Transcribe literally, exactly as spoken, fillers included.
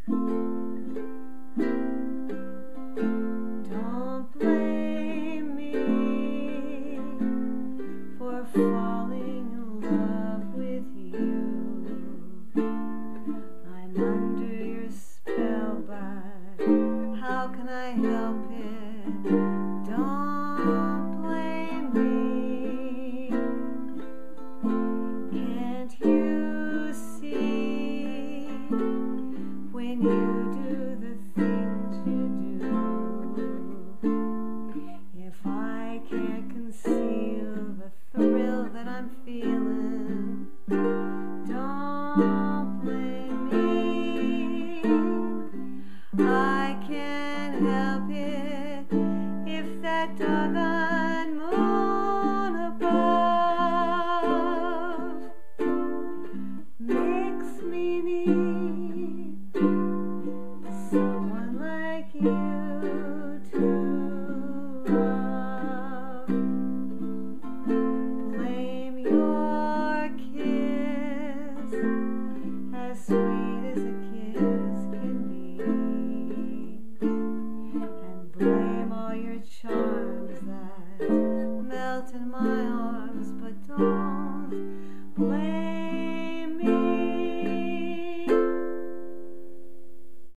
Don't blame me for falling in love with you. I'm under your spell, but how can I help it? Don't blame me. Can't you see when you do the things you do? If I can't conceal the thrill that I'm feeling, don't blame me. I can't help it if that doggone moon above makes me need someone like you.